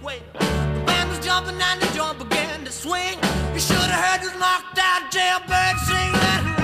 Well, the band was jumping and the joint began to swing. You should have heard this knocked out jailbird sing that.